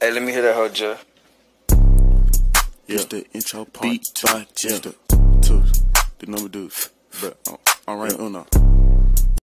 Hey, let me hear that whole Jeff. Yeah. It's the intro part. Beat by Jeff. The number dudes. But I'm right on now.